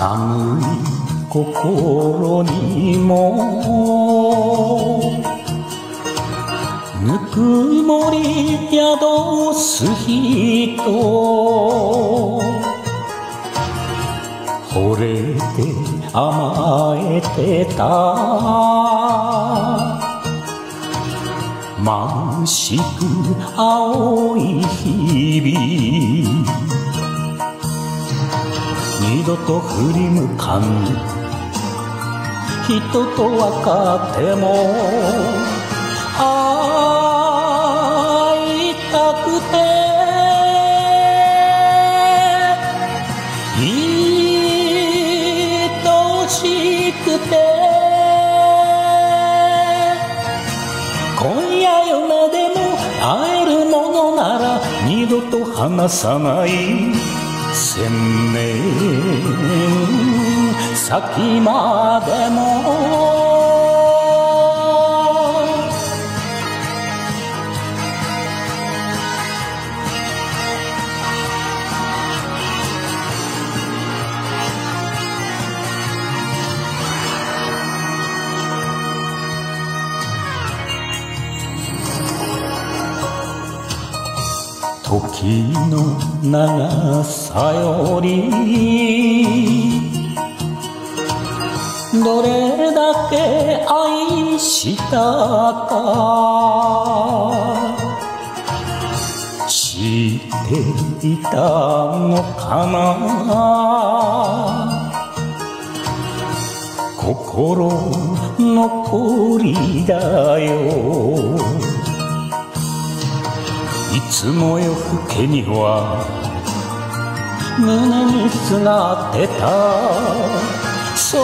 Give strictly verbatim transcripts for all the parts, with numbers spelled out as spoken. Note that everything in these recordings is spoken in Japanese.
寒い心にもぬくもり宿す人惚れて甘えてた眩しく青い日々二度と振り向かぬ人と分かっても会いたくて愛しくて今夜夜なでも会えるものなら二度と離さない千年先までも時の長さよりどれだけ愛したか知っていたのかな心残りだよいつも夜更けには胸にすがってたそ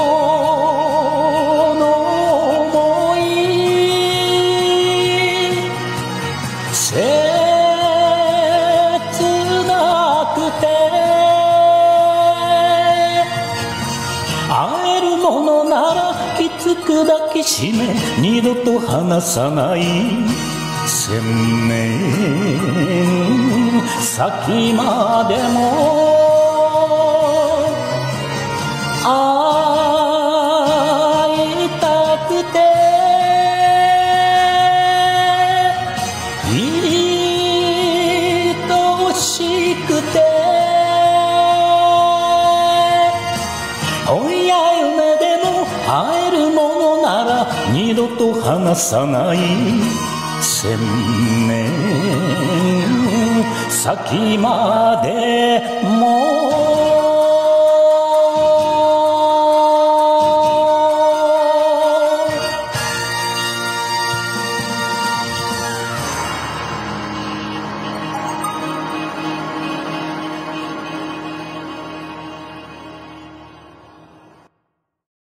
の想い切なくて会えるものならきつく抱きしめ二度と離さない千年先までも会いたくて愛しくて今夜夢でも会えるものなら二度と離さない千年先までも